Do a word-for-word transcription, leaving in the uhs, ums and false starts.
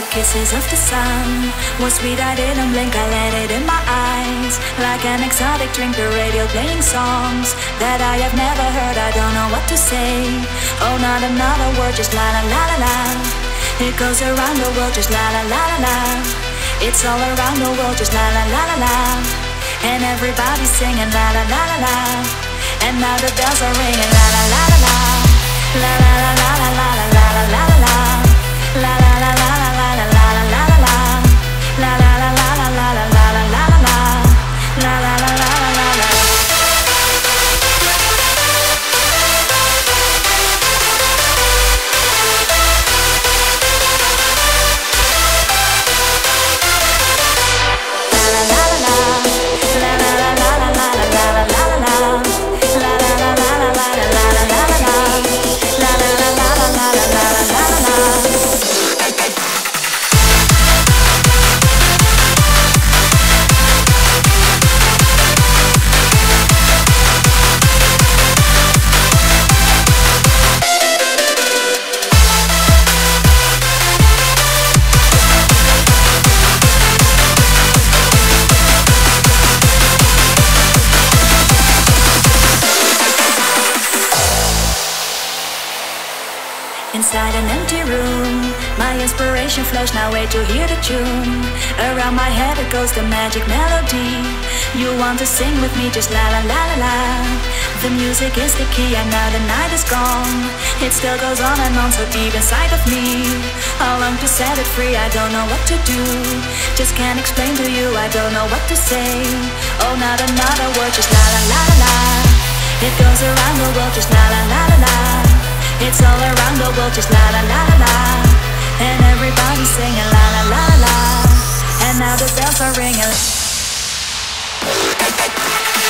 kisses of the sun was sweet, I didn't blink, I let it in my eyes. Like an exotic drink, the radio playing songs that I have never heard, I don't know what to say. Oh, not another word, just la la la la la. It goes around the world, just la la la la la. It's all around the world, just la la la la la. And everybody's singing la la la la la. And now the bells are ringing la la la la la. La la la la la la la la la la la. La la la la la la la la la la la. La la la la la la la la la la la. La la la la la la la. Inside an empty room, my inspiration flows, now wait to hear the tune. Around my head it goes the magic melody. You want to sing with me, just la la la la la. The music is the key and now the night is gone. It still goes on and on so deep inside of me. I long to set it free, I don't know what to do. Just can't explain to you, I don't know what to say. Oh, not another word, just la la la la la. It goes around the world, just la la la la la. It's all around the world, just la la la la la. And everybody's singing la la la la la. And now the bells are ringing.